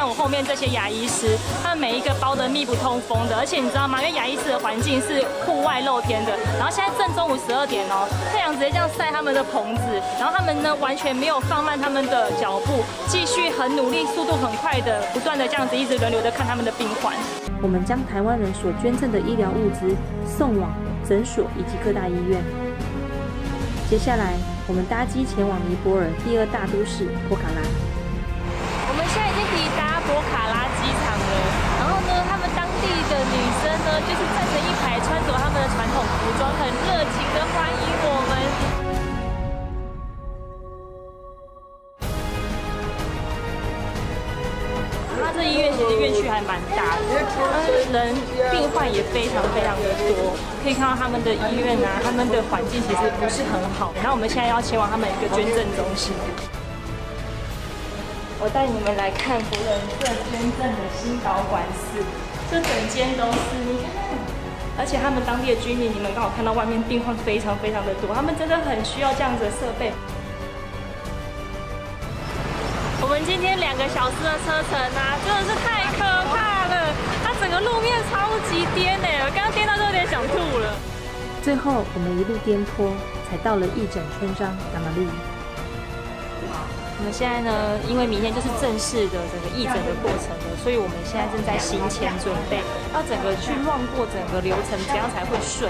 看我后面这些牙医师，他们每一个包得密不通风的，而且你知道吗？因为牙医室的环境是户外露天的，然后现在正中午12点哦，太阳直接这样晒他们的棚子，然后他们呢完全没有放慢他们的脚步，继续很努力、速度很快的，不断的这样子一直轮流的看他们的病患。 我们将台湾人所捐赠的医疗物资送往诊所以及各大医院。接下来，我们搭机前往尼泊尔第2大都市博卡拉。 我们现在已经抵达博卡拉机场了，然后呢，他们当地的女生呢，就是站成一排，穿着他们的传统服装，很热情的欢迎我们。他这医院其实院区还蛮大的，人病患也非常非常的多，可以看到他们的医院啊，他们的环境其实不是很好。然后我们现在要前往他们一个捐赠中心。我带你们来看福人社捐赠的新导管室，这整间都是，你看，而且他们当地的居民，你们刚好看到外面病患非常非常的多，他们真的很需要这样子的设备。我们今天2个小时的车程啊，真的是太可怕了，它整个路面超级颠哎，我刚刚颠到都有点想吐了。 最后，我们一路颠簸，才到了义诊村庄达玛利。 我们现在呢，因为明天就是正式的整个义诊的过程了，所以我们现在正在行前准备，要整个去乱过整个流程，怎样才会顺。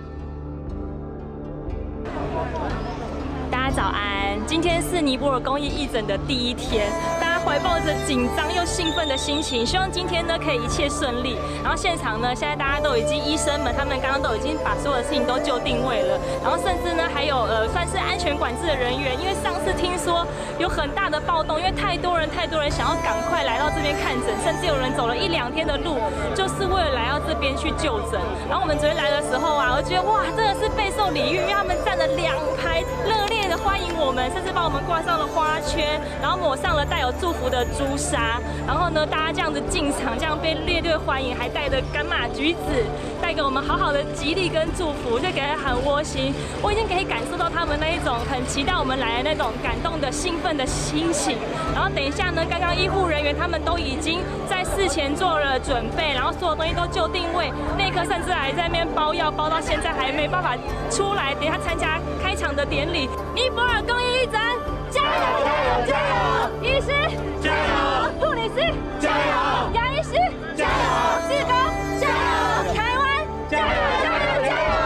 大家早安，今天是尼泊尔公益义诊的第1天，大家怀抱着紧张又兴奋的心情，希望今天呢可以一切顺利。然后现场呢，现在大家都已经医生们他们刚刚都已经把所有的事情都就定位了，然后甚至呢还有算是安全管制的人员，因为上次听说有很大的暴动，因为太多人想要赶快来到这边看诊，甚至有人走了1、2天的路，就是为了来到这边去就诊。然后我们昨天来的时候啊，我觉得哇，真的是备受礼遇，因为他们站了2排，热烈的欢迎我们，甚至帮我们挂上了花圈，然后抹上了带有祝福的朱砂。然后呢，大家这样子进场，这样被列队欢迎，还带着柑马橘子，带给我们好好的吉利跟祝福，就给人很窝心。我已经可以感受到他们那一种很期待我们来的那种感动的兴奋的心情。然后等一下呢，刚刚医护人员他们都已经在事前做了准备，然后所有东西都就定位，内科甚至还在那边包药，包到现在还没办法出来。等一下参加开场的典礼，尼泊尔公益义诊，加油加油加油！医师加油，护理师加油，牙医师加油，志工加油，台湾加油加油加油！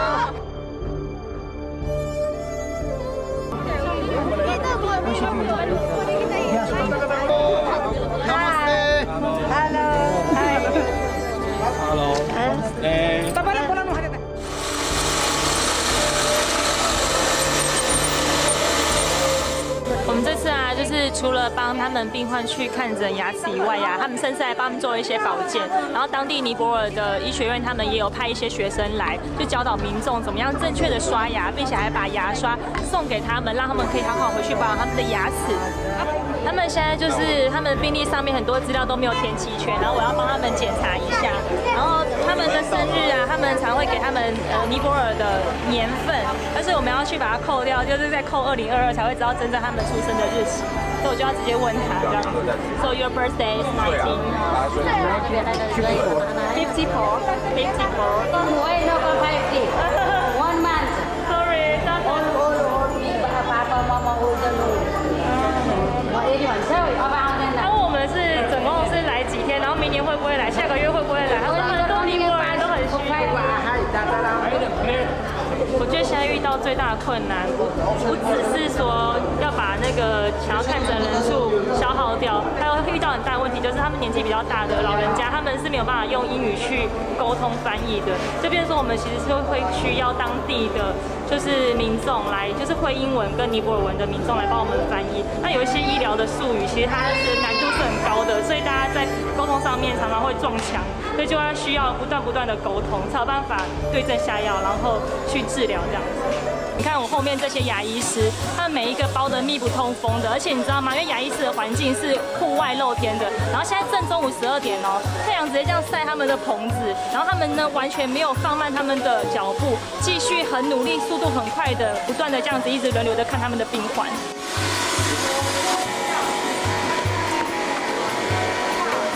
我们这次啊，就是除了帮他们病患去看诊牙齿以外呀，他们甚至还帮他们做一些保健。然后当地尼泊尔的医学院，他们也有派一些学生来，就教导民众怎么样正确的刷牙，并且还把牙刷送给他们，让他们可以好好回去保养他们的牙齿。他们现在就是他们的病历上面很多资料都没有填齐全，然后我要帮他们检查一下。然后他们的生日啊，他们常会给他们尼泊尔的年份，但是我们要去把它扣掉，就是在扣2022才会知道真正他们出生的日期。所以我就要直接问他这样。So your birthday is 19. 54. 1 month. Sorry.他问我们是总共是来几天，然后明年会不会来，下个月会不会来？他说很多尼泊尔人都很需要。我觉得现在遇到最大的困难，不只是说要把那个想要看诊人数消耗掉，还有遇到很大的问题，就是他们年纪比较大的老人家，他们是没有办法用英语去沟通翻译的。这边说我们其实是会需要当地的就是民众来，就是会英文跟尼泊尔文的民众来帮我们翻译。那有一些医疗的术语，其实它是难度是很高的，所以大家在沟通上面常常会撞墙，所以就要需要不断的沟通，才有办法对症下药，然后去治疗这样子。你看我后面这些牙医师，他们每一个包得密不通风的，而且你知道吗？因为牙医室的环境是户外露天的，然后现在正中午12点哦，太阳直接这样晒他们的棚子，然后他们呢完全没有放慢他们的脚步，继续很努力、速度很快的，不断的这样子一直轮流的看他们的病患。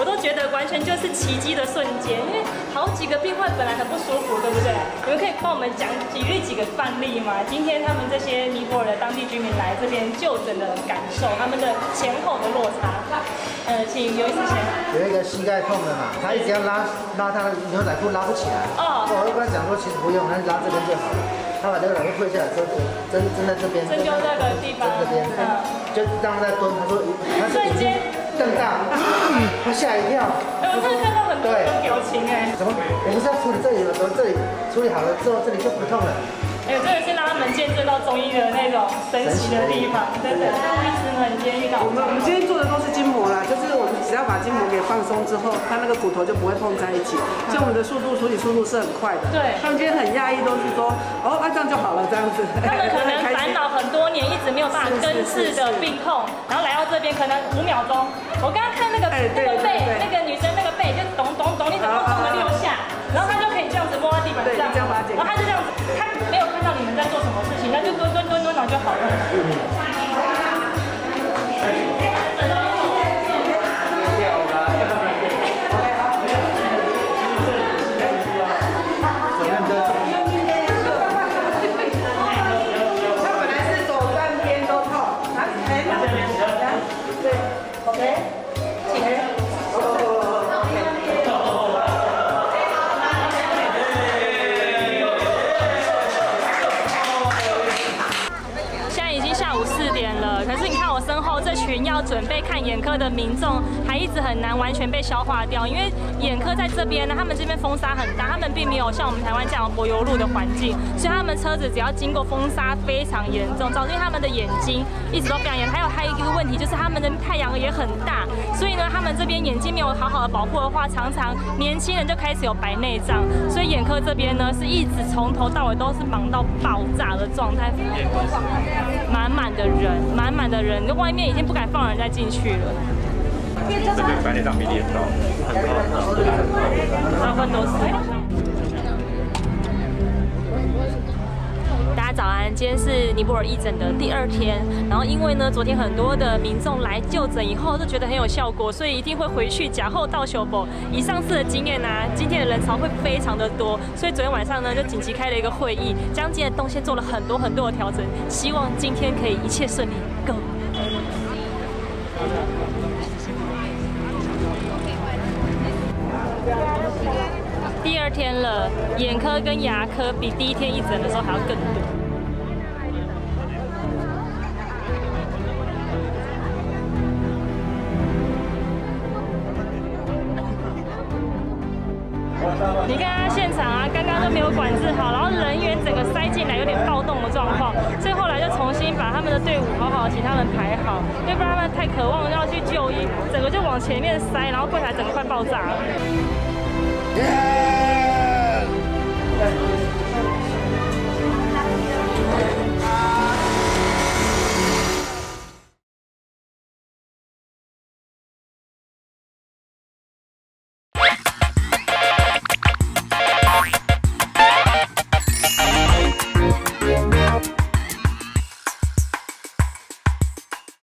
我都觉得完全就是奇迹的瞬间，因为好几个病患本来很不舒服，对不对？你们可以帮我们举例几个范例吗？今天他们这些尼泊尔的当地居民来这边就诊的感受，他们的前后的落差。请刘医师先。 有一个膝盖痛的嘛，他一直要拉他的牛仔裤拉不起来。哦。我就跟他讲说，其实不用，他拉这边就好了。他把牛仔裤退下来之后，针在这边。 针灸这个地方。 这边。就让他在蹲，他说他瞬间瞪大，他吓一跳。 我真的看到很多表情哎。 怎么？我不是要处理这里的时候，这里处理好了之后，这里就不痛了。 哎，真的是让他们见证到中医的那种神奇的地方，真的。医师们，你今天遇到？ 我们今天做的都是筋膜啦，就是我们只要把筋膜给放松之后，它那个骨头就不会碰在一起，所以我们的处理速度是很快的。对。他们今天很讶异，都是说，哦，这样就好了，这样子。 他们可能烦恼很多年，一直没有办法根治的病痛，然后来到这边可能5秒钟。我刚刚看那个背，那个女生那个背就咚咚咚，你怎么动了6下，然后她就可以这样子摸在地板上，然后她就这样子，她没有看到你们在做什么事情，她就蹲，然后就好了。要准备看眼科的民众还一直很难完全被消化掉，因为眼科在这边呢，他们这边风沙很大，他们并没有像我们台湾这样柏油路的环境，所以他们车子只要经过风沙非常严重，导致他们的眼睛一直都非常严重。还有一个问题就是他们的太阳也很大，所以呢，他们这边眼睛没有好好的保护的话，常常年轻人就开始有白内障，所以眼科这边呢是一直从头到尾都是忙到爆炸的状态，满满的人，外面已经不敢放人再进去了。 这边白内障比例很高， 大部分都是。大家早安，今天是尼泊尔义诊的第2天，然后因为呢，昨天很多的民众来就诊以后都觉得很有效果，所以一定会回去假后到修补。以上次的经验啊，今天的人潮会非常的多，所以昨天晚上呢就紧急开了一个会议，将今天的动线做了很多的调整，希望今天可以一切顺利。Go！第2天了，眼科跟牙科比第1天义诊的时候还要更多。你看现场啊，刚刚都没有管制好，然后人员整个塞进来，有点暴动的状况，所以后来就重新把他们的队伍好好请他们排好，要不然他们太渴望要去就医，整个就往前面塞，然后柜台整个快爆炸了。